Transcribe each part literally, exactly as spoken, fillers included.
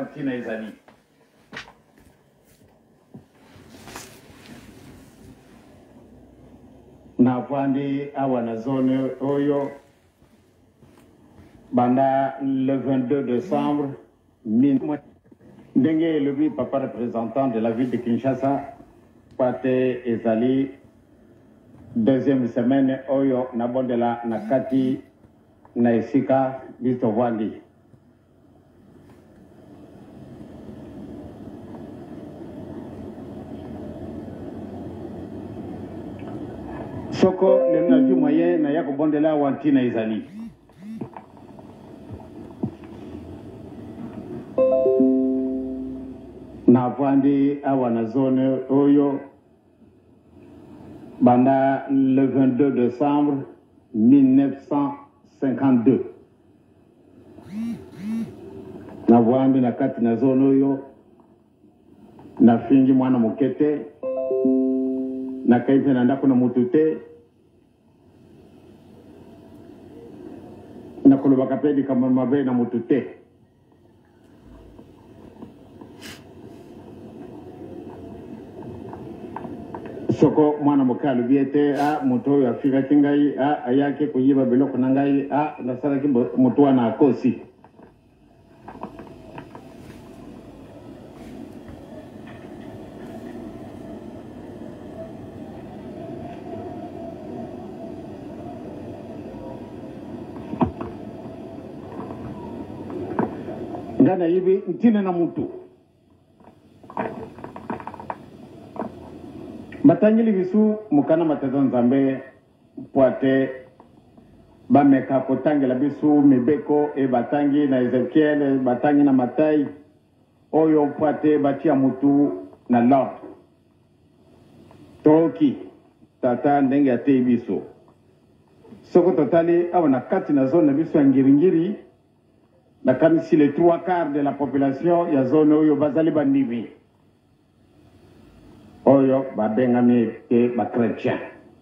wantina ezali. Na vandi awa na zone oyo banda le vingt-deux décembre ndenge elobi papa représentant de la ville de Kinshasa pate ezali deuxième semaine oyo na bondela na kati na esika biso vandi. Soko le naji moyen na yako bondela wantina ezali. Na vandi awa na zone oyo banda le vingt-deux décembre mille neuf cent cinquante-deux. Na vandi na kati na zone oyo na fingi mwana mokete na kaife na ndako na mutute na koloba kapedi kama mabe na mutute. Soko mwana mokalo biete a moto ya fika kingai a ayake kuyiba biloko nangai a nasala kimbo moto wana akosi. Ngana hivi ntina na mtu batangili bisu mukana matezo nzambe poate bameka kotangela bisu mibeko e batangi na Ezekiel batangi na Matai oyo poate batia mutu na lot toki tata ndenge ate bisu soko totali awana kati na zone bisu ya ngiringiri na kamisi les trois quarts de la population ya zone oyo bazali bandimi oyo babengami ke ba chrétien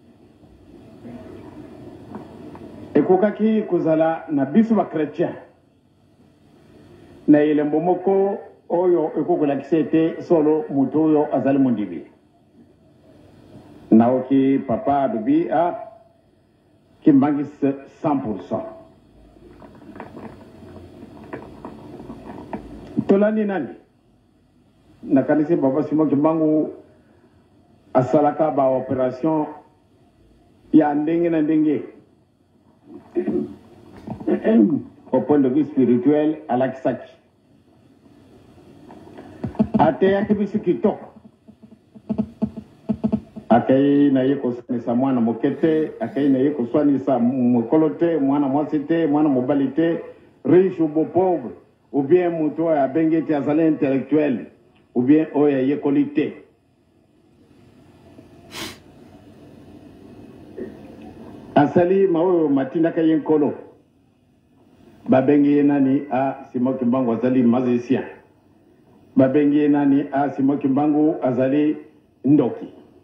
ekokaki kozala na biso ba chrétien na elembo moko oyo ekokolakisa ete solo mutu oyo azali mondimi naoki papa adobi a kimbangi cent pour cent. Tolani nani na kanisi baba simo kimbangu asalaka ba opération ya ndenge na ndenge au point de vue spirituel alakisaki ate yake bisu kitoko akai na yeko sa mwana mokete akai na yeko swanisa mokolote mwana mwasite mwana mobalite riche ou pauvre ou bien muto ya bengeti azali intellectuel ou bien oya yekolite asali maoyo matinda ka yenkolo babengi nani a Simon Kimbangu azali magicien babengi nani a Simon Kimbangu azali ndoki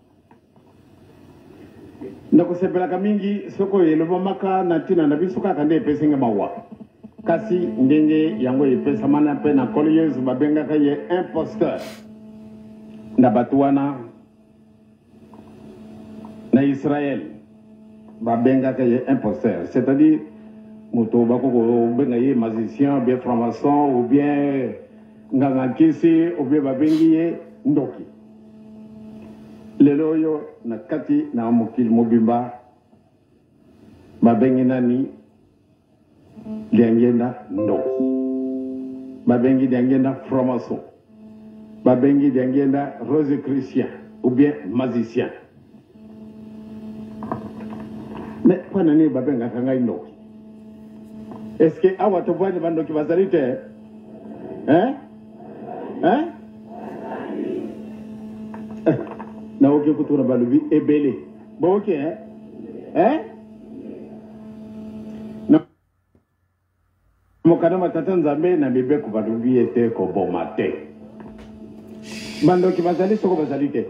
nakusepelaka mingi soko yelobo maka na tina na bisuka kande pesinga mawa kasi ndenge yango epesa mana pe na colieuse babengaka ye imposteur na batuana na Israël babengaka ye imposteur, c'est-à-dire moto bakoko benga ye magicien bien franc-maçon ou bien ngangakisi ou bien babengi ye ndoki lelo yo na kati na mokili mobimba babengi nani diangenda ndoki babengi diangenda franc-maçon babengi diangenda rose chrétien ou bien magicien. Mais pas nani babenga kanga ndoki est-ce que awa to voit bando ki bazalite hein hein na oke kutura balubi ebele bo oke hein hein na mokana matata nzambe na bebe ko balubi ete ko bomate bando ki bazali soko bazalite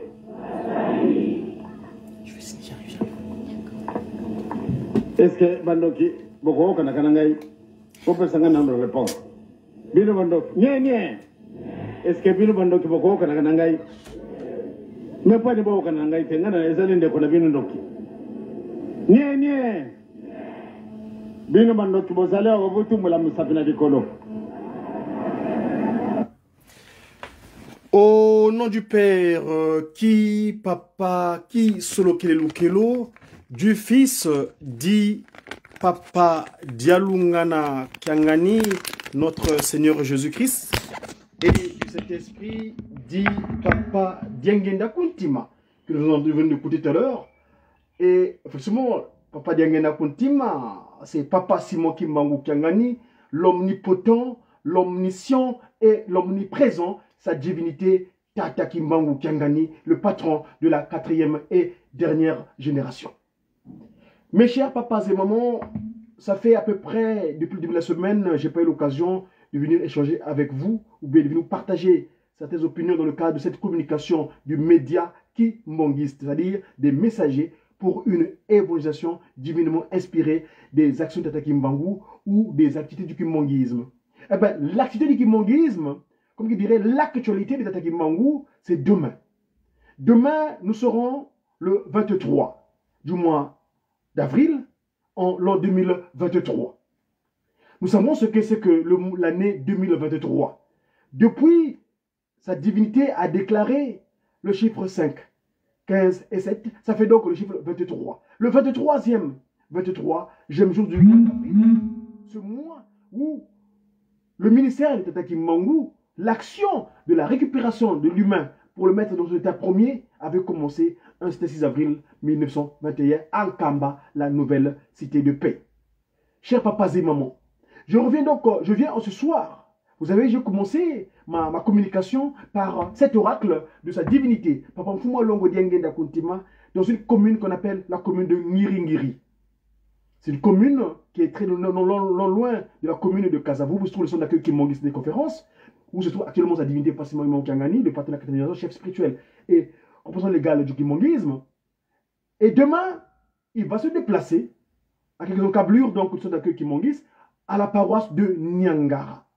est-ce que bandoki boko kana kana ngai ko pesa ngana ndo réponse bino bandoki nye nye est-ce que bino bando ki boko kana ngai me pa ni boko kana ngai tenga na ezali ndeko na bino ndoki nie nie bino bando ki bozale wa butu mula musafina dikolo. Au nom du Père, euh, qui, Papa, qui, Solo Kelelu Kelo, du Fils, dit Papa Dialungana Kiangani, notre Seigneur Jésus-Christ, et du Saint-Esprit, dit Papa Diangenda Kuntima, que nous avons venu d'écouter tout à l'heure. Et effectivement, Papa Diangenda Kuntima, c'est Papa Simon Kimbangu Kiangani, l'omnipotent, l'omniscient et l'omniprésent, sa divinité Tata Kimbangu Kiangani, le patron de la quatrième et dernière génération. Mes chers papas et mamans, ça fait à peu près, depuis le début de la semaine, j'ai pas eu l'occasion de venir échanger avec vous, ou bien de venir partager certaines opinions dans le cadre de cette communication du média kimbangiste, c'est-à-dire des messagers pour une évangélisation divinement inspirée des actions de Tata Kimbangu ou des activités du kimbanguisme. Eh bien, l'activité du kimbanguisme, comme qui dirait, l'actualité de Tata Kimbangu, c'est demain. Demain, nous serons le vingt-trois du mois d'avril, en l'an deux mille vingt-trois. Nous savons ce que c'est que l'année deux mille vingt-trois. Depuis, sa divinité a déclaré le chiffre cinq, quinze et sept, ça fait donc le chiffre vingt-trois. Le vingt-troisième, vingt-trois, j'aime jour du mois d'avril, ce mois où le ministère de Tata Kimbangu, l'action de la récupération de l'humain pour le mettre dans son état premier avait commencé un six avril mille neuf cent vingt et un à Kamba, la nouvelle cité de paix. Chers papas et mamans, je reviens donc, je viens ce soir. Vous savez, j'ai commencé ma, ma communication par cet oracle de sa divinité, Papa Mfuma Longo Diangenda Kuntima, dans une commune qu'on appelle la commune de Ngiringiri. C'est une commune qui est très non, non, non, loin de la commune de Kasavu, où se trouve le centre d'accueil Kimbanguiste des conférences, où se trouve actuellement sa divinité Fassima Kiangani, le partenaire quatrième chef spirituel et représentant légal du kimbanguisme. Et demain, il va se déplacer à quelques encablures donc du centre d'accueil kimbanguiste à la paroisse de Nyangara.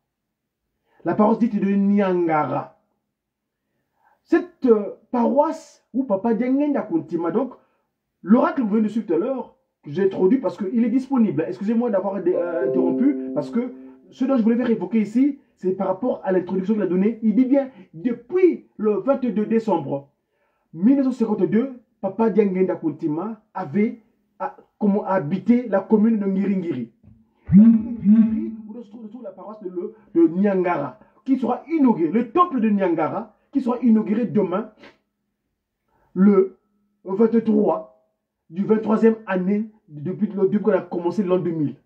La paroisse dite de Nyangara. Cette euh, paroisse où Papa Diangenda Kuntima, donc, l'oracle que vous venez de suivre tout à l'heure, que j'ai introduit parce qu'il est disponible. Excusez-moi d'avoir euh, interrompu, parce que ce dont je voulais faire évoquer ici, c'est par rapport à l'introduction qu'il a donnée. Il dit bien, depuis le vingt-deux décembre mille neuf cent cinquante-deux, Papa Diangenda Kuntima avait a, comment, habité la commune de Ngiringiri. Où se trouve la paroisse de, le, de Nyangara, qui sera inaugurée, le temple de Nyangara, qui sera inauguré demain, le vingt-trois du vingt-troisième année, depuis, depuis qu'on a commencé l'an deux mille.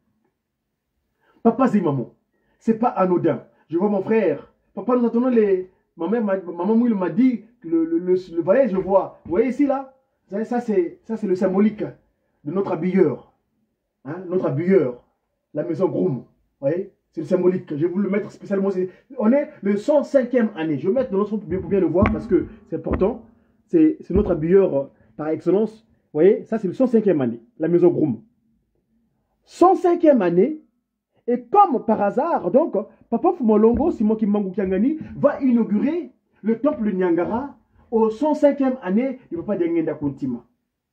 Papa et maman, c'est pas anodin. Je vois mon frère. Papa, nous attendons les... Ma mère, ma, maman Mouille m'a dit que le, le, le, le voyez, je vois. Vous voyez ici, là? Ça, c'est le symbolique de notre habilleur. Hein? Notre habilleur. La maison Groom. Vous voyez? C'est le symbolique. Je vais vous le mettre spécialement. On est le cent cinquième année. Je vais mettre dans notre pour bien, pour bien le voir parce que c'est important. C'est notre habilleur euh, par excellence. Vous voyez? Ça, c'est le cent cinquième année. La maison Groom. cent cinquième année. Et comme par hasard, donc, Papa Fumolongo, Simon Kimbangu Kiangani, va inaugurer le temple de Nyangara au cent cinquième année de Papa Diangenda Kuntima.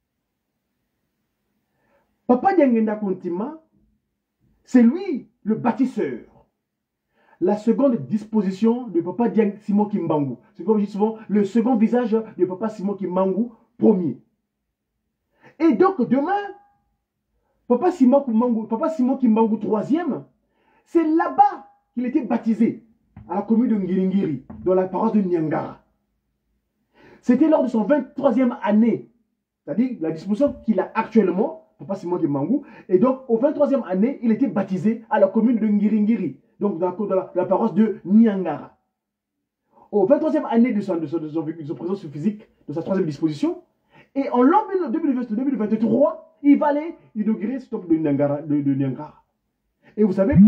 Papa Diangenda Kuntima, c'est lui le bâtisseur. La seconde disposition de Papa Diang Simon Kimbangu. C'est comme je dis souvent, le second visage de Papa Simon Kimbangu, premier. Et donc, demain, Papa Simon Kimbangu, Papa Simon Kimbangu troisième, c'est là-bas qu'il était baptisé, à la commune de Ngiringiri, dans la paroisse de Nyangara. C'était lors de son vingt-troisième année, c'est-à-dire la disposition qu'il a actuellement, Papa Simon Kimbangu, et donc au vingt-troisième année, il était baptisé à la commune de Ngiringiri, donc dans la, dans la, la paroisse de Nyangara. Au vingt-troisième année de son, de, son, de, son, de son présence physique, de sa troisième disposition, et en l'an deux mille vingt-trois, il va aller inaugurer ce temple de Nyangara. De, de Nyangara. Et vous savez,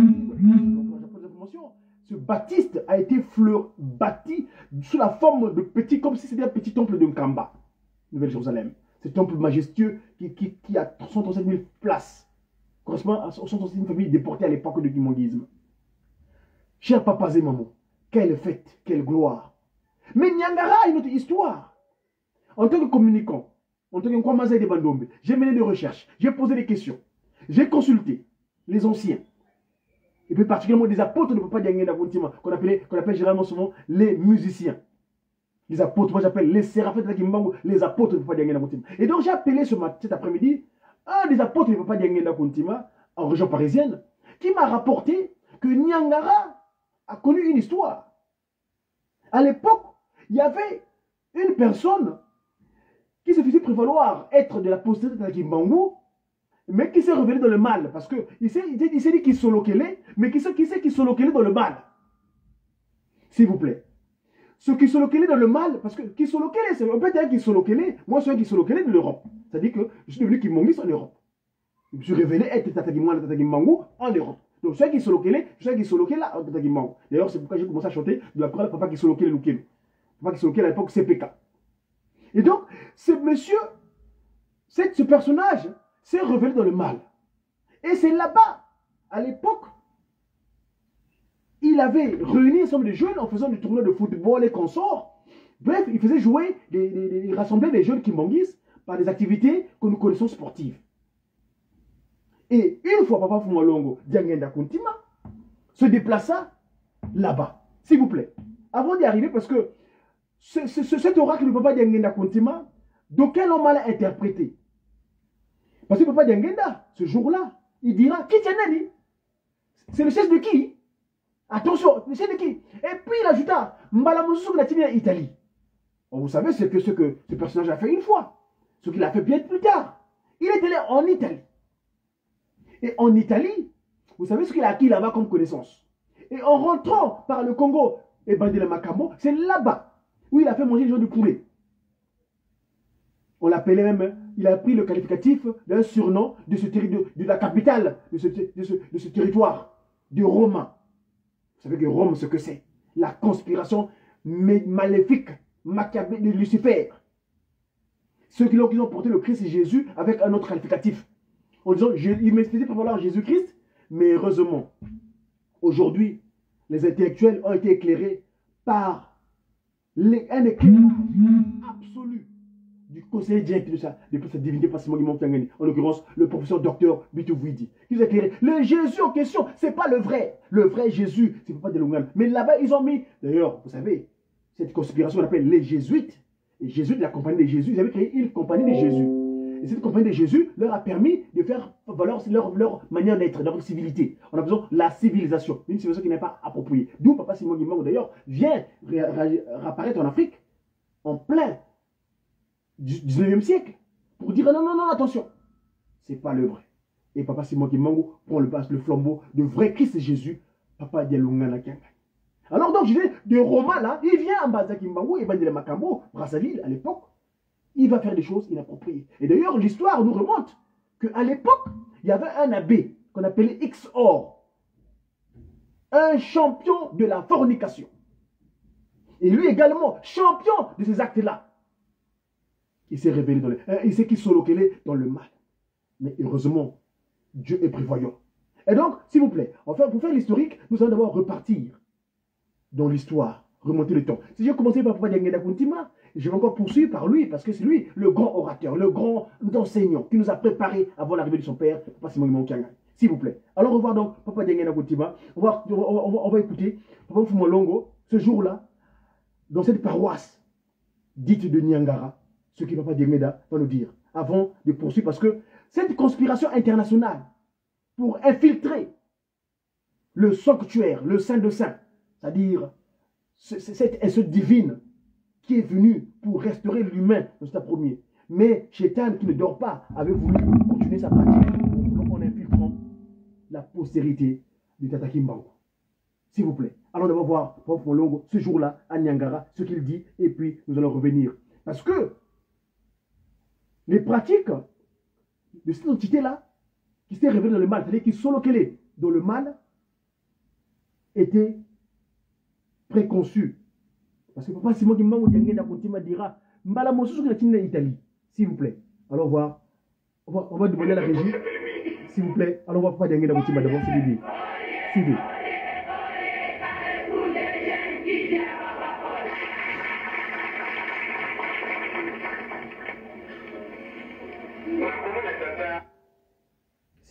ce baptiste a été fleur, bâti sous la forme de petit, comme si c'était un petit temple de Nkamba, Nouvelle-Jérusalem. Ce temple majestueux qui, qui, qui a cent trente-sept mille places, correspond à cent trente-sept mille familles déportées à l'époque du kimbanguisme. Chers papas et mamans, Quelle fête, quelle gloire. Mais Niangara a une autre histoire. En tant que communicant, en tant que Kwamaza de Bandombe, j'ai mené des recherches, j'ai posé des questions, j'ai consulté les anciens, et puis particulièrement des apôtres de Papa Diangenda Kuntima, qu'on appelle, qu'on appelle généralement souvent les musiciens. Les apôtres, moi j'appelle les séraphins de Kimbangu, les apôtres de Papa Diangenda Kuntima. Et donc j'ai appelé ce matin, cet après-midi, un des apôtres de Papa Diangenda Kuntima, en région parisienne, qui m'a rapporté que Niangara a connu une histoire. À l'époque, il y avait une personne qui se faisait prévaloir être de la postérité de Kimbangu, mais qui s'est révélé dans le mal. Parce qu'il s'est dit qu'il solokele, mais qui sait qui sait qu'il solokele dans le mal. S'il vous plaît. Ce qui solokele dans le mal, parce que qui solokele, c'est on peut dire qui solokele, moi je suis un qui solokele de l'Europe. C'est-à-dire que je suis devenu Kimongis en Europe. Je me suis révélé être Tatakimwa, Tatakimbangu en Europe. Donc celui qui solokele, je suis un qui solokele en Tatakimbangu. D'ailleurs, c'est pourquoi j'ai commencé à chanter de la première papa qui solokele Lukelu. Papa qui solokele à l'époque C P K. Et donc, ce monsieur, ce personnage, s'est révélé dans le mal. Et c'est là-bas, à l'époque, il avait réuni un ensemble de jeunes en faisant des tournois de football et consorts. Bref, il faisait jouer, des, des, des, il rassemblait des jeunes Kimbangis par des activités que nous connaissons sportives. Et une fois Papa Fumalongo, Diangenda Kuntima, se déplaça là-bas. S'il vous plaît. Avant d'y arriver, parce que ce, ce, cet oracle de Papa Diangenda Kuntima, d'aucuns l'ont mal interprété. Parce que Papa Diangenda, ce jour-là, il dira, qui tienne? C'est le chef de qui? Attention, le chef de qui? Et puis il ajouta, Mbala Moussou l'a tiré en Italie. Vous savez ce que, ce que ce personnage a fait une fois. Ce qu'il a fait bien plus tard. Il est allé en Italie. Et en Italie, vous savez ce qu'il a acquis là-bas comme connaissance. Et en rentrant par le Congo et Bandela Makambo, c'est là-bas où il a fait manger les gens du poulet. On l'appelait même, il a pris le qualificatif d'un surnom de, ce de, de la capitale de ce, de, ce, de ce territoire, de Rome. Vous savez que Rome, ce que c'est? La conspiration maléfique, machiavélique de Lucifer. Ceux qui ont porté le Christ et Jésus avec un autre qualificatif. En disant, je, il m'expliquait pour voir Jésus-Christ, mais heureusement, aujourd'hui, les intellectuels ont été éclairés par les, un éclairage absolu du conseiller directeur de sa, de sa divinité, en l'occurrence le professeur docteur Bitououidi, qui nous a éclairé. Le Jésus en question, ce n'est pas le vrai. Le vrai Jésus, c'est pas de Lungan. Mais là-bas, ils ont mis, d'ailleurs, vous savez, cette conspiration qu'on appelle les Jésuites. Les Jésuites, la compagnie des Jésus, ils avaient créé une compagnie des Jésus. Et cette compagnie des Jésus leur a permis de faire valoir leur, leur manière d'être, leur civilité. On a besoin de la civilisation, une civilisation qui n'est pas appropriée. D'où Papa Simon Kimbangu, d'ailleurs, vient réapparaître en Afrique, en plein dix-neuvième siècle, pour dire non, non, non, attention, c'est pas le vrai. Et Papa Simon Kimbangu prend le, le flambeau de vrai Christ Jésus, Papa Dialungana Kiangani. Alors donc, je disais, de Roma là, il vient en bas de Kimbangu et Bandela Makambo, Brazzaville à l'époque, il va faire des choses inappropriées. Et d'ailleurs, l'histoire nous remonte qu'à l'époque, il y avait un abbé qu'on appelait X-Or, un champion de la fornication. Et lui également, champion de ces actes-là. Il s'est révélé dans le... Il s'est qui solokele dans le mal. Mais heureusement, Dieu est prévoyant. Et donc, s'il vous plaît, enfin, pour faire l'historique, nous allons d'abord repartir dans l'histoire, remonter le temps. Si j'ai commencé par Papa Diangenda Kuntima, je vais encore poursuivre par lui, parce que c'est lui le grand orateur, le grand enseignant qui nous a préparé avant l'arrivée de son père, Papa Simon Kimbangu. S'il vous plaît. Alors, on va donc Papa Diangenda Kuntima. On va, on, va, on, va, on va écouter Papa Fumalongo, ce jour-là, dans cette paroisse dite de Niangara, ce que Papa Diangenda va nous dire, avant de poursuivre, parce que cette conspiration internationale pour infiltrer le sanctuaire, le saint de saints, c'est-à-dire cette essence divine qui est venue pour restaurer l'humain dans cet premier. Mais Chétan, qui ne dort pas, avait voulu continuer sa pratique en infiltrant la postérité de Tata Kimbangu. S'il vous plaît. Alors on va voir Papa Fumalongo ce jour-là à Niangara, ce qu'il dit, et puis nous allons revenir. Parce que les pratiques de cette entité-là, qui s'est révélée dans le mal, c'est-à-dire qui sont localisées dans le mal, étaient préconçues. Parce que Papa Simon Kimbangu Diangenda Kuntima dira Mbala Moussou qui est en Italie. S'il vous plaît. Alors on va, on va, on va demander à la régie. S'il vous plaît. Alors on va Papa Diangenda Kuntima d'abord, c'est l'idée. Suivez.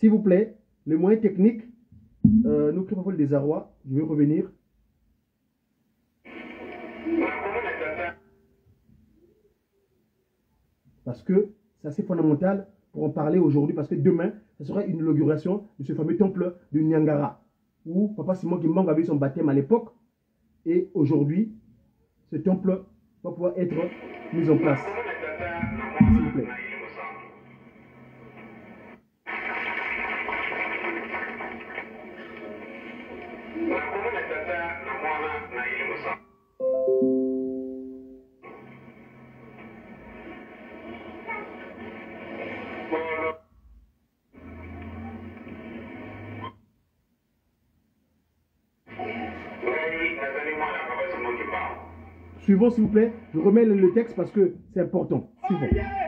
s'il vous plaît, les moyens techniques, euh, nous créons le désarroi. Je vais revenir. Parce que c'est assez fondamental pour en parler aujourd'hui, parce que demain, ce sera une inauguration de ce fameux temple de Niangara, où Papa Simon Kimbang avait son baptême à l'époque, et aujourd'hui, ce temple va pouvoir être mis en place. S'il vous plaît. Suivons, s'il vous plaît. Je remets le, le texte parce que c'est important. Suivons.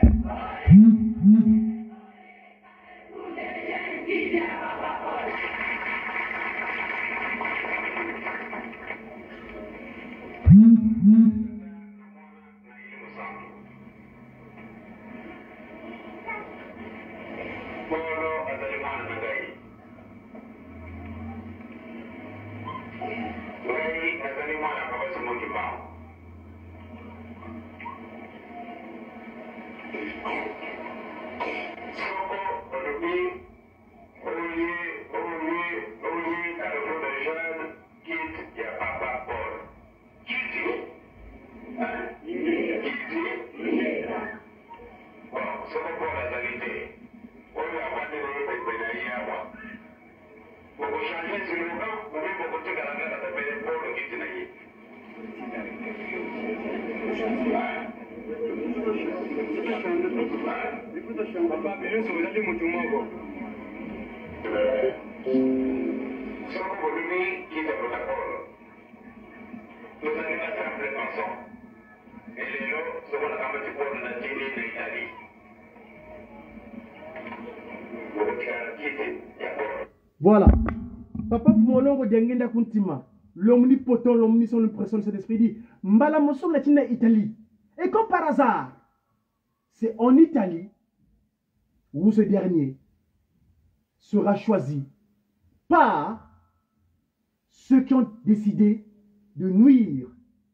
Voilà. Papa Fumolongo Diangenda Kuntima, l'omnipotent, l'omniscient, l'impression de cet esprit dit Mbala Mosso Latina Italie. Et comme par hasard, c'est en Italie où ce dernier sera choisi par ceux qui ont décidé de nuire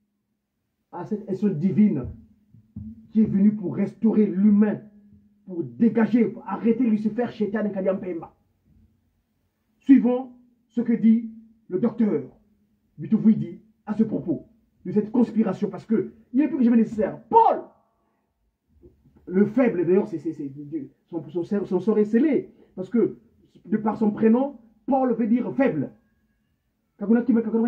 à cette essence divine qui est venue pour restaurer l'humain, pour dégager, pour arrêter Lucifer, Chétan et Kadiampemba. Suivons ce que dit le docteur Bitououidi à ce propos de cette conspiration, parce que il est plus que jamais nécessaire. Paul, le faible d'ailleurs, c'est son, son, son sort est scellé, parce que de par son prénom, Paul veut dire faible. Alors,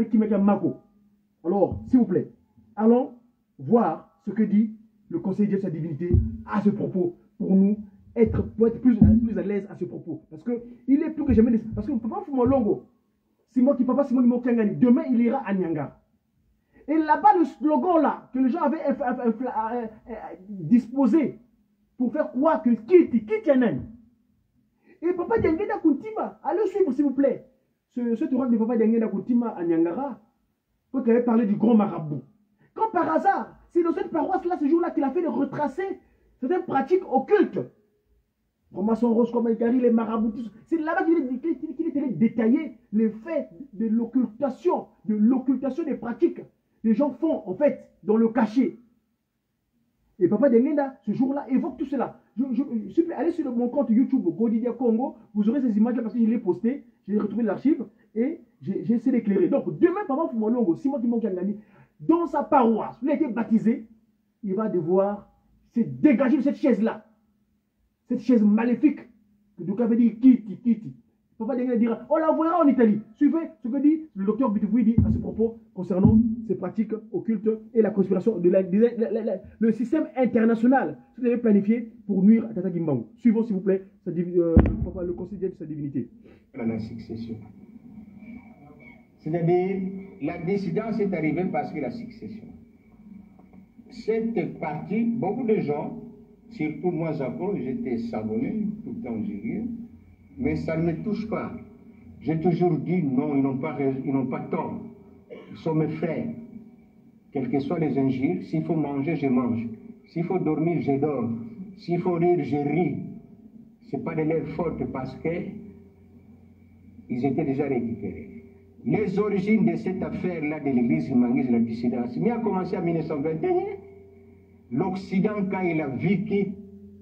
s'il vous plaît, allons voir ce que dit le conseiller de sa divinité à ce propos, pour nous être, pour être plus, plus à l'aise à ce propos. Parce qu'il est plus que jamais nécessaire. Parce que Papa Fumolongo, c'est moi qui Papa Simon Kimokangani, demain il ira à Nyanga. Et là-bas, le slogan là, que les gens avaient disposé pour faire quoi que Kiti, Kitianen. Et Papa Diangenda Kuntima, allez suivre s'il vous plaît. Ce, ce tour de Papa Diangenda Kuntima à Nyangara, quand il avait parlé du grand marabout. Comme par hasard, c'est dans cette paroisse-là, ce jour-là, qu'il a fait de retracer certaines pratiques occultes. Formation rose comme Ikari, les marabouts, c'est là-bas qu'il est allé détailler les faits de l'occultation, de l'occultation des pratiques. Les gens font, en fait, dans le cachet. Et Papa Diangenda, ce jour-là, évoque tout cela. Je, je, je, je, allez sur mon compte YouTube, Godidia Congo, vous aurez ces images-là parce que je l'ai posté, j'ai retrouvé l'archive et j'ai essayé d'éclairer. Donc, demain, Papa Fumolongo, Simon Kimokangani, dans sa paroisse, il a été baptisé, il va devoir se dégager de cette chaise-là. Cette chaise maléfique, que Douka veut dire Kiti, Kiti. Papa Diangenda dira, on l'envoyera en Italie. Suivez ce que dit le docteur Bitououidi à ce propos concernant ces pratiques occultes et la conspiration de la, de la, la, la, le système international que vous avez planifié pour nuire à Tata Kimbangu. Suivons s'il vous plaît sa, euh, le conseil de sa divinité. La succession. C'est-à-dire, la dissidence est arrivée parce que la succession. Cette partie, beaucoup de gens, surtout moi, Japon, j'étais savonné, tout le temps j'ai mais ça ne me touche pas. J'ai toujours dit non, ils n'ont pas, ils n'ont pas tort. Ils sont mes frères. Quelles que soient les injures, s'il faut manger, je mange. S'il faut dormir, je dors. S'il faut rire, je ris. Ce n'est pas de leur faute parce que ils étaient déjà récupérés. Les origines de cette affaire-là de l'église Mangis, la dissidence, mais a commencé en mille neuf cent vingt et un. L'Occident, quand il a vécu,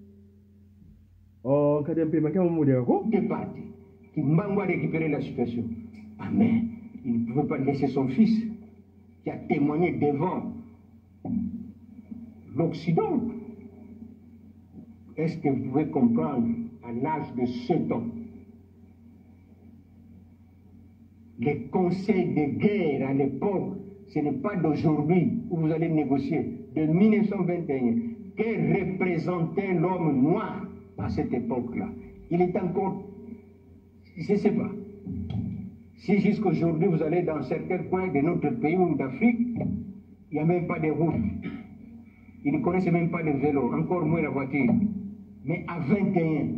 Oh, quand il y a un moment où est parti. Qui Mbango a récupéré la situation. Ah, mais il ne pouvait pas laisser son fils, qui a témoigné devant l'Occident. Est-ce que vous pouvez comprendre, à l'âge de sept ans, les conseils de guerre à l'époque, ce n'est pas d'aujourd'hui où vous allez négocier, de mille neuf cent vingt et un, que représentait l'homme noir à cette époque-là. Il est encore, je ne sais pas, si jusqu'aujourd'hui vous allez dans certains coins de notre pays ou d'Afrique, il n'y a même pas de routes, ils ne connaissent même pas de vélo, encore moins la voiture. Mais à vingt et un,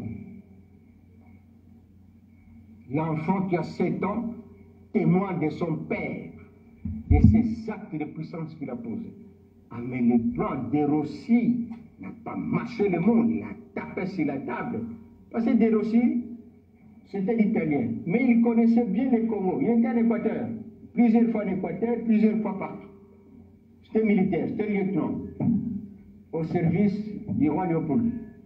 l'enfant qui a sept ans témoigne de son père, de ses actes de puissance qu'il a posés. Ah, mais le plan de Rossi n'a pas marché le monde, il a tapé sur la table. Parce que de Rossi, c'était l'italien, mais il connaissait bien le Congo. Il était en Équateur, plusieurs fois en Équateur, plusieurs fois partout. C'était militaire, c'était lieutenant, au service du roi Léopold.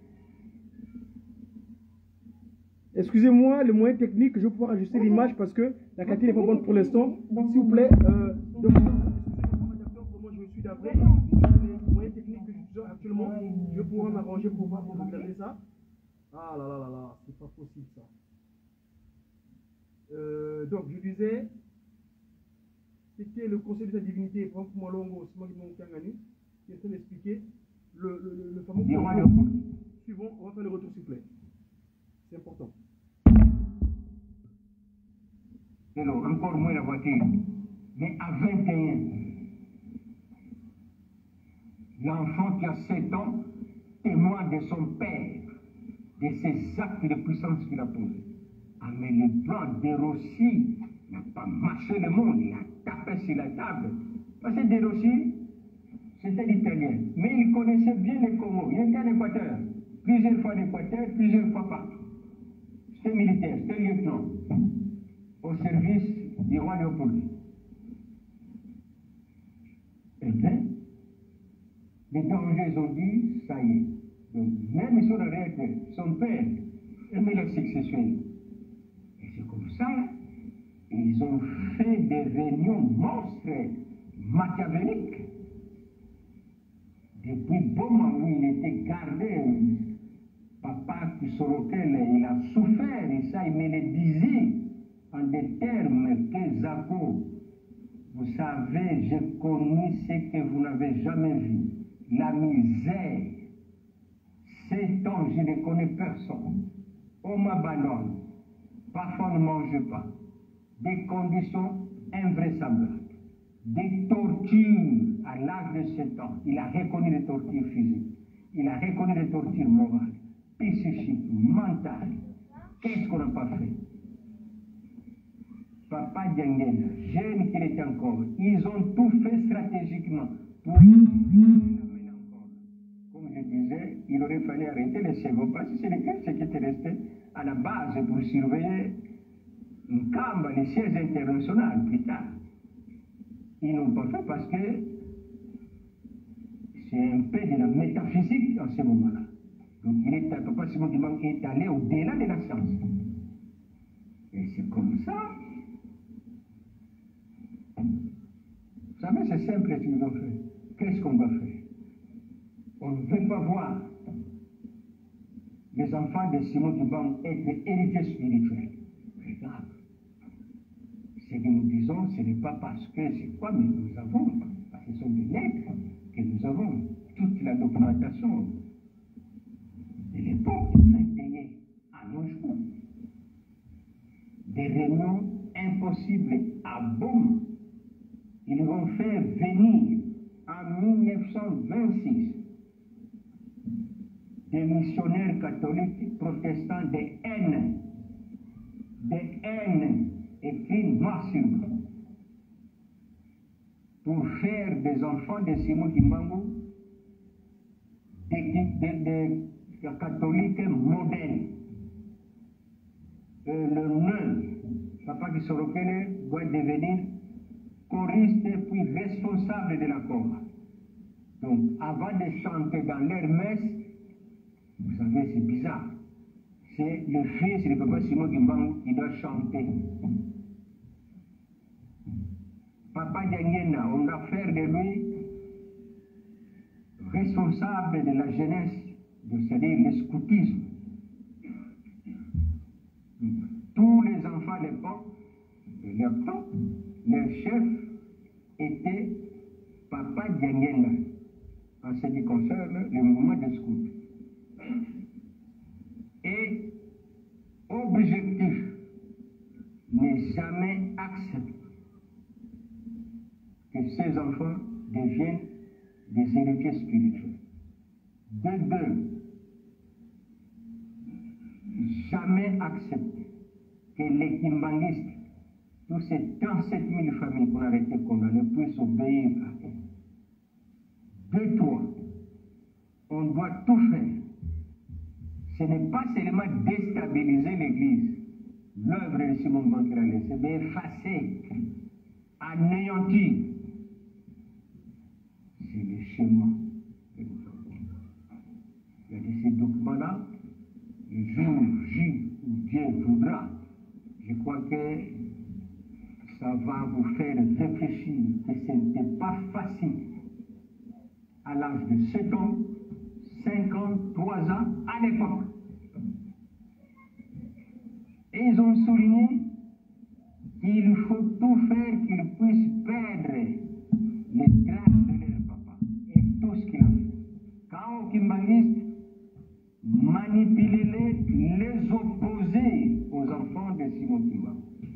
Excusez-moi, le moyen technique, je vais pouvoir ajuster l'image parce que la qualité n'est pas bonne pour l'instant. S'il vous plaît, euh, donc, comment je me suis d'après les moyens techniques que j'utilise actuellement, je vais pouvoir m'arranger pour pouvoir regarder ça. Ah là là là là, c'est pas possible ça. Euh, donc, je disais, c'était le conseil de sa divinité, Franck Mwalongo, Simon Kangani, qui est en train d'expliquer le, le, le fameux point. Suivant, on va faire le retour s'il vous plaît. C'est important. Non, encore moins la voiture. Mais à vingt et un, l'enfant qui a sept ans témoigne de son père, de ses actes de puissance qu'il a posés. Ah, mais le plan de Rossi n'a pas marché le monde, il a tapé sur la table. Parce que de Rossi, c'était l'italien, mais il connaissait bien le Congo. Il était en Équateur, plusieurs fois en Équateur, plusieurs fois partout. C'était militaire, c'était lieutenant, au service du roi Léopold. Eh bien, les dangers ont dit, ça y est. Donc, même sur le réel, son père aimait la succession. Et c'est comme ça, ils ont fait des réunions monstres, machiavéliques. Depuis bon moment où il était gardé, papa sur lequel il a souffert, et ça, il me le disait en des termes que Zako, vous savez, j'ai connu ce que vous n'avez jamais vu, la misère. Sept ans, je ne connais personne. On m'abandonne. Parfois, on ne mange pas. Des conditions invraisemblables. Des tortures à l'âge de sept ans. Il a reconnu les tortures physiques. Il a reconnu les tortures morales, psychiques, mentales. Qu'est-ce qu'on n'a pas fait? Papa Diangena, jeune qu'il était encore, ils ont tout fait stratégiquement pour l'amener encore. Comme je disais, il aurait fallu arrêter les seconds parce que c'est lesquels qui étaient restés à la base pour surveiller une cambre, les sièges internationaux plus tard. Ils n'ont pas fait parce que c'est un peu de la métaphysique en ce moment-là. Donc il est, Papa Simon Kimbangu est allé au-delà de la science. Et c'est comme ça. Vous savez, c'est simple ce qu'ils ont fait. Qu'est-ce qu'on va faire? On ne veut pas voir les enfants de Simon Kimbangu être héritiers spirituels. Regarde. Ce que nous disons, ce n'est pas parce que c'est quoi, mais nous avons, parce que ce sont des lettres que nous avons, toute la documentation de l'époque vingt et un à nos jours. Des réunions impossibles à Boma. Ils vont faire venir en mille neuf cent vingt-six des missionnaires catholiques protestants de haine, de haine écrit noir sur blanc, pour faire des enfants de Simon Kimbangu des, des, des, des catholiques modernes. Et le nom Papa qui Sorokele doit devenir choriste puis responsable de la chorale. Donc, avant de chanter dans leur messe, vous savez, c'est bizarre. C'est le fils de Papa Simon Kimbangu qui doit chanter. Papa Diangena, on a fait de lui responsable de la jeunesse, c'est-à-dire le scoutisme. Tous les enfants de l'époque, de l'époque, leur chef était Papa Diangena, en ce qui concerne le mouvement de scout. Et objectif, n'est jamais accepté que ces enfants deviennent des héritiers spirituels. De deux, jamais accepté que les kimbangistes, tous ces trente-sept mille familles qu'on a été condamnées, puissent obéir à eux. De trois, on doit tout faire. Ce n'est pas seulement déstabiliser l'Église, l'œuvre de Simon Banquera, c'est d'effacer, anéantir. C'est le schéma que nous avons. Il y a de ces documents-là, le jour J où Dieu voudra, je crois que ça va vous faire réfléchir que ce n'était pas facile à l'âge de sept ans, cinquante-trois ans à l'époque. Et ils ont souligné qu'il faut tout faire qu'ils puissent perdre les traces de leur papa et tout ce qu'il a fait. Quand aux kimbangistes, manipuler-les, les opposer aux enfants de Simon Kimba.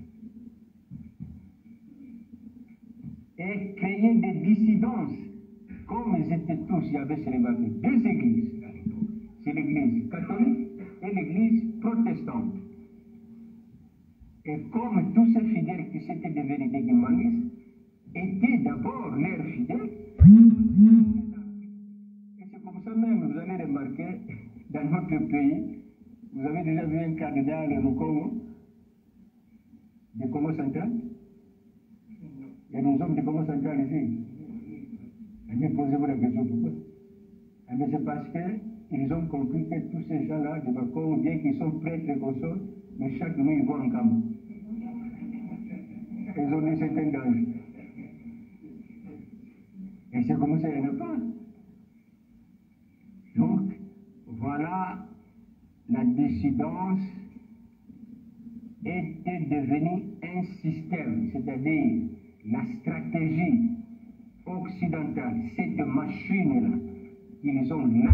Et créer des dissidences. Comme ils étaient tous, il y avait célébré deux églises à l'époque. C'est l'église catholique et l'église protestante. Et comme tous ces fidèles qui s'étaient devenus des kimbangistes étaient d'abord leurs fidèles, et c'est comme ça même, vous allez remarquer, dans notre pays, vous avez déjà vu un candidat au Congo, du Congo central? Il y a des hommes du Congo central ici. Mais posez-vous la question pourquoi? Mais c'est parce qu'ils ont compris que tous ces gens-là, de Congo, bien qu'ils sont prêtres de console, mais chaque nuit ils vont en camp. Ils ont dit c'est un danger. Et c'est comme ça, il n'y en a pas. Donc, voilà, la dissidence était devenue un système, c'est-à-dire la stratégie occidentale, cette machine-là, qu'ils ont là,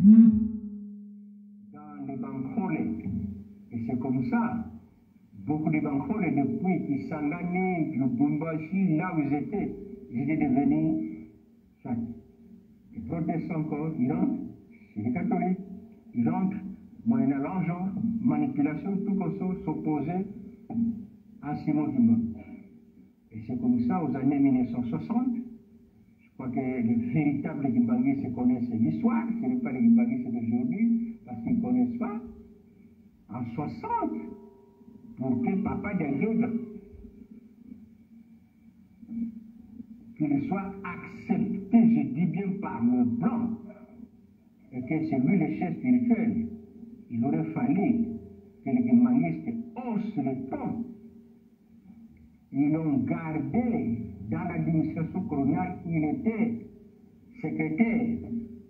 dans les bancolais. Et c'est comme ça, beaucoup de bancolais, depuis Kisangani, Lubumbashi, là où ils étaient, ils étaient devenus, les protestants encore, ils rentrent, chez les catholiques, ils rentrent, moyennant l'argent, manipulation, tout comme ça, s'opposer à Simon Kimba. Et c'est comme ça, aux années mille neuf cent soixante, je crois que les véritables kimbangistes connaissent l'histoire, ce n'est pas les kimbangistes d'aujourd'hui, parce qu'ils ne connaissent pas. En soixante, pour que Papa Diangena, qu'il soit accepté, je dis bien par le blanc, et que c'est lui le chef spirituel, il aurait fallu que les kimbangistes haussent le ton. Ils l'ont gardé dans l'administration coloniale où il était secrétaire,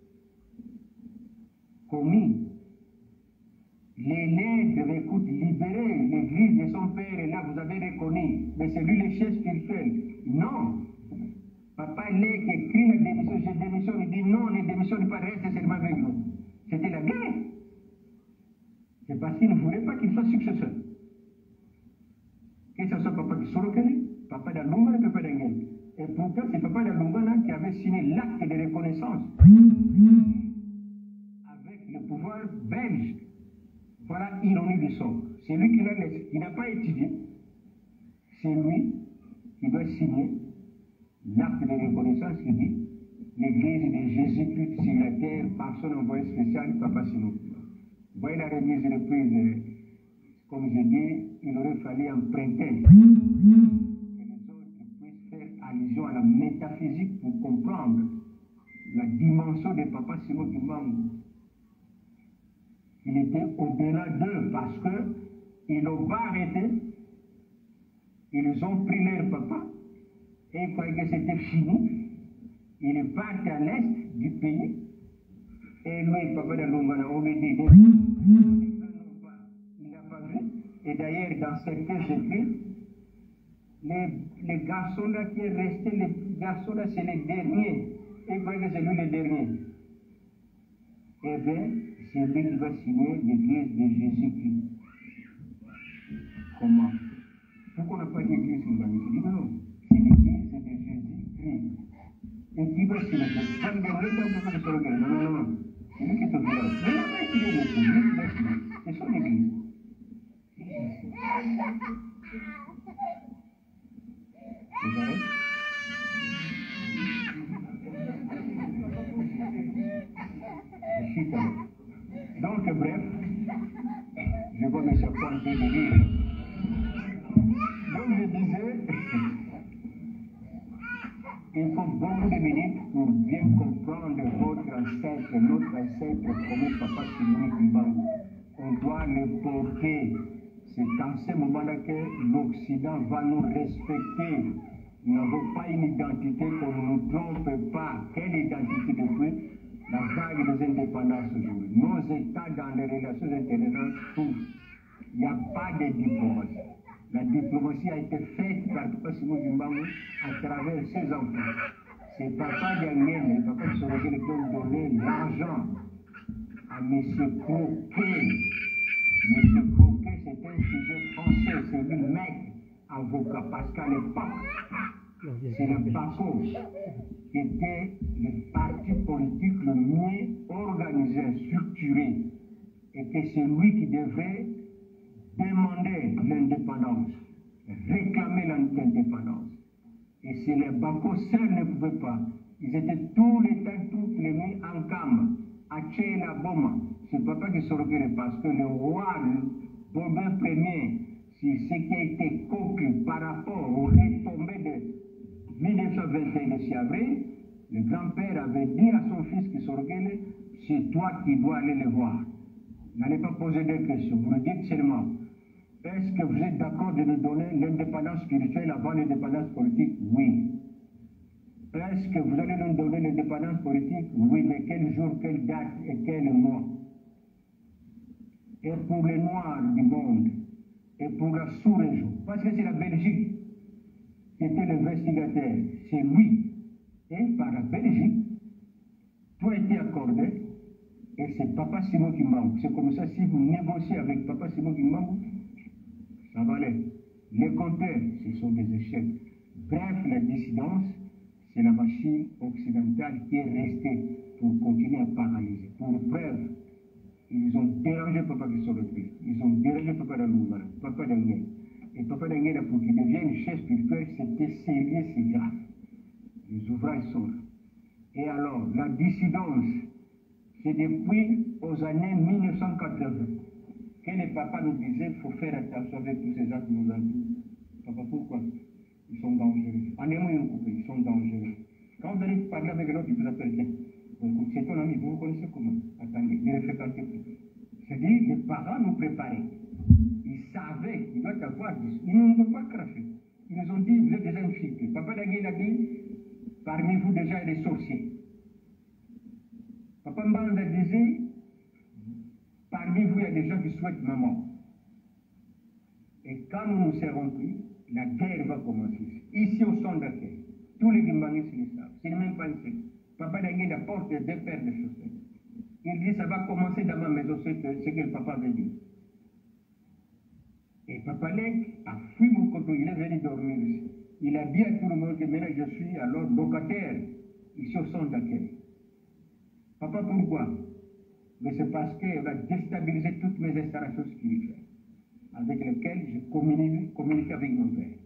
commis. Les lettres, écoute, libérer l'église de son père, et là vous avez reconnu, mais c'est lui le chef spirituel. Non. Papa Lé qui écrit la démission, je démissionne, il dit non, ne démissionne pas, reste seulement avec nous. C'était la guerre. C'est parce qu'il ne voulait pas qu'il soit successeur. Que ce soit Papa de Sorokele, Papa d'Alungana et Papa d'Angel. Et pourtant, c'est Papa d'Alungana qui avait signé l'acte de reconnaissance avec le pouvoir belge. Voilà l'ironie du sort. C'est lui qui n'a pas étudié. C'est lui qui doit signer l'acte de reconnaissance qui dit l'Église de Jésus-Christ sur la terre par son envoyé spécial, Papa Simon. Vous voyez la remise reprise comme je dis, il aurait fallu emprunter. Que les autres puissent faire allusion à la métaphysique pour comprendre la dimension de Papa Simon Kimbangu. Il était au-delà d'eux parce qu'ils n'ont pas arrêté. Ils ont pris leur papa et ils croyaient que c'était fini. Il est parti à l'est du pays. Et lui, Papa Dalungana, on lui dit, il n'a pas vu. Et d'ailleurs, dans certains écrits, les, les garçons là qui est resté, les garçons là, c'est les derniers. Et il croyaient que c'est lui le dernier. Eh bien, c'est lui qui va signer l'église de Jésus-Christ. Comment? Pourquoi on n'a pas d'église au Mali? Il dit non, c'est l'église de Jésus-Christ. Et qui va signer? Non, non, non. C'est lui qui est au village. Mais il n'a pas signé l'église, c'est son église. Vous savez? Donc, bref, je vois mes chapeaux un peu de rire. Donc, je disais, il faut beaucoup de minutes pour bien comprendre votre ancêtre, notre ancêtre, comme Papa Simon Kimbangu. On doit le porter. C'est dans ce moment-là que l'Occident va nous respecter. Nous n'avons pas une identité qu'on ne nous trompe pas. Quelle identité depuis la vague des indépendances aujourd'hui? Nos États dans les relations internationales, tous. Il n'y a pas de diplomatie. La diplomatie a été faite par Papa Simon Kimbangu à travers ses enfants. C'est Papa Diangène, Papa Sorogé qui ont donné l'argent à M. Croquet. M. Croquet, c'est un sujet français, c'est lui mec, avocat, parce qu'à l'époque, c'est le PACO qui était le parti politique le mieux organisé, structuré, et que c'est lui qui devait demander l'indépendance, réclamer l'indépendance. Et si les Bako seuls ne pouvaient pas, ils étaient tous les temps, tous les mis en cam, à Tchéla Boma. C'est Papa qui se regarde parce que le roi Bourbon Ier, c'est ce qui a été coquille par rapport aux retombées de mille neuf cent vingt et un de Chiavré. Le grand-père avait dit à son fils qui se regarde, c'est toi qui dois aller le voir. N'allez pas poser des questions, vous le dites seulement. Est-ce que vous êtes d'accord de nous donner l'indépendance spirituelle avant l'indépendance politique? Oui. Est-ce que vous allez nous donner l'indépendance politique? Oui, mais quel jour, quelle date et quel mois? Et pour les Noirs du monde, et pour la sous-région, parce que c'est la Belgique qui était l'investigateur, c'est lui. Et par la Belgique, tout a été accordé, et c'est Papa Simon Kimbangu. C'est comme ça, si vous négociez avec Papa Simon Kimbangu, ça va aller. Les compteurs, ce sont des échecs. Bref, la dissidence, c'est la machine occidentale qui est restée pour continuer à paralyser. Pour preuve, ils ont dérangé Papa Kisorokri, ils ont dérangé Papa Dalungana, Papa Dangel. Et Papa Dangel, pour qu'il devienne chef spirituel, c'était sérieux, c'est grave. Les ouvrages sont là. Et alors, la dissidence, c'est depuis aux années mille neuf cent quatre-vingts que les papas nous disaient qu'il faut faire attention avec tous ces actes qui nous entourent. Papa, pourquoi? Ils sont dangereux. En aimant une coupe, ils sont dangereux. Quand vous allez parler avec l'autre, il vous appelle bien. Donc, c'est ton ami, vous vous connaissez comment? Attendez, ne le fréquentez plus. C'est-à-dire, les parents nous préparaient. Ils savaient qu'il doit y avoir des... Ils ne nous ont pas craché. Ils nous ont dit, vous êtes déjà une fille. Papa Dangé a dit, parmi vous déjà, il y a des sorciers. Papa Mbanda disait, parmi vous, il y a des gens qui souhaitent ma mort. Et quand nous nous serons pris, la guerre va commencer. Ici, au centre d'accueil, tous les Guimbanguistes le savent. Ce n'est même pas une secte. Papa Dangé apporte deux paires de chaussettes. Il dit, ça va commencer dans ma maison, c'est ce que le papa avait dit. Et Papa Lek a fui mon coteau, il est venu dormir ici. Il a dit à tout le monde que maintenant je suis alors locataire, ici au centre d'accueil. Papa, pourquoi? Mais c'est parce qu'on a déstabilisé toutes mes installations spirituelles, avec lesquelles je communique, communique avec mon père.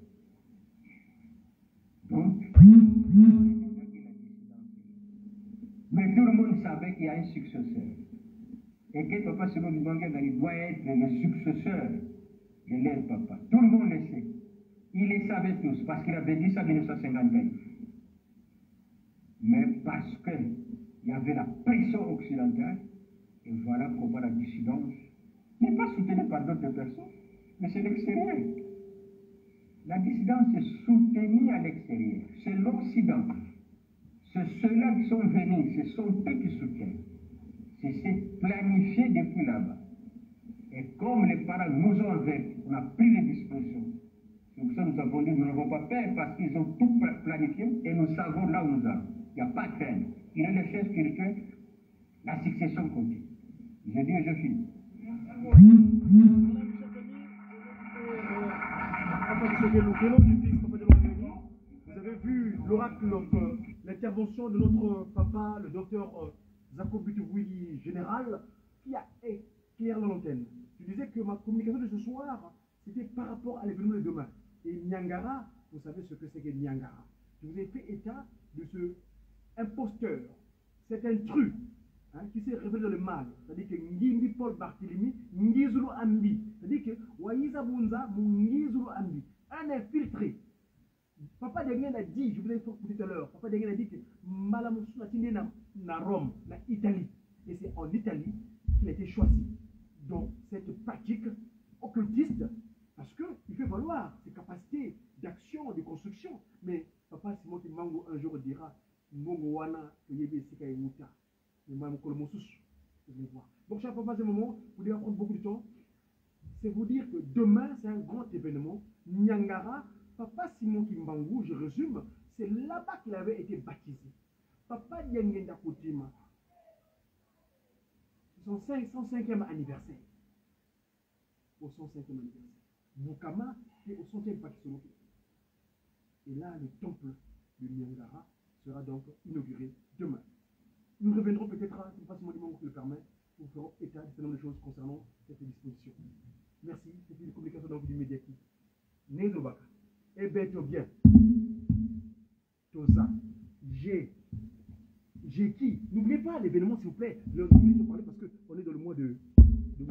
Donc, mais tout le monde savait qu'il y a un successeur. Et que Papa Simon Kimbangu doit être le successeur de leur papa. Tout le monde le sait. Ils les savaient tous parce qu'il avait dit ça en mille neuf cent cinquante et un. Mais parce qu'il y avait la pression occidentale, et voilà comment la dissidence n'est pas soutenue par d'autres personnes, mais c'est l'extérieur. La dissidence est soutenue à l'extérieur. C'est l'Occident. C'est ceux-là qui sont venus, ce sont eux qui soutiennent. C'est planifié depuis là-bas. Et comme les parents nous ont avertis, on a pris les dispositions. C'est pour ça que nous avons dit, nous n'avons pas peur parce qu'ils ont tout planifié et nous savons là où nous allons. Il n'y a pas de crainte. Il y a des choses spirituelles, la succession continue. Je dis et je finis. Vous avez vu l'oracle, euh, l'intervention de notre papa, le docteur euh, Zako Butouboui, général, qui a éclairé l'antenne. Je disais que ma communication de ce soir, c'était par rapport à l'événement de demain. Et Niangara, vous savez ce que c'est que Niangara. Je vous ai fait état de ce imposteur, cet intrus, hein, qui s'est révélé dans le mal. C'est-à-dire que Ngimbi Paul Barthélemy, Ngizulu Ambi. C'est-à-dire que Waïza Bunza, Ngizulu Ambi. Un infiltré. Papa Denguen a dit, je vous l'ai dit tout à l'heure, Papa Denguen a dit que Malamoussou a tenu na Rome, na Italie. Et c'est en Italie qu'il a été choisi. Donc, cette pratique occultiste, parce qu'il fait valoir ses capacités d'action, de construction. Mais Papa Simon Mango un jour dira, Mongo Wana, Yebe Sika et Mouta. Mais Mme Kolomosous, vous allez voir. Donc, cher papa, ce moment, vous devez prendre beaucoup de temps. C'est vous dire que demain, c'est un grand événement. Niangara, Papa Simon Kimbangu, je résume, c'est là-bas qu'il avait été baptisé. Papa Nyangenda Koutima, son cent cinquième anniversaire. Au cent cinquième anniversaire. Bukama est au centième baptême. Et là, le temple de Niangara sera donc inauguré demain. Nous reviendrons peut-être à, c'est pas Simon Kimbangu qui le permet, nous ferons état de nombre de choses concernant cette disposition. Merci, c'était une communication donc du médiatique. Nézobaka. Eh bien, tout bien. Tosa. J'ai. J'ai qui? N'oubliez pas l'événement, s'il vous plaît. N'oubliez pas parler parce qu'on est dans le mois de. de...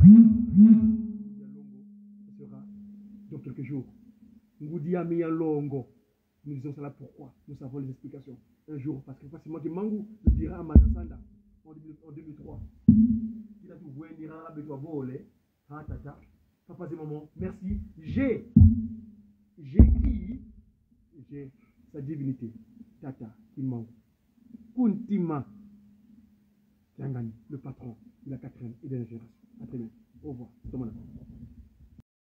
Ce sera dans quelques jours. Ngoudia Miyalongo. Nous disons cela pourquoi? Nous savons les explications. Un jour, parce que facilement que Mangou le dira à Manasanda en deux mille trois. Il a tout voué, il dira à Beto Volé. Ah, tata. Papa, c'est maman. Merci. J'ai. J'ai qui? J'ai sa divinité. Tata, Kimang. Kuntima. Tiangani, le patron de la quatrième et dernière génération. À très bientôt. Au revoir.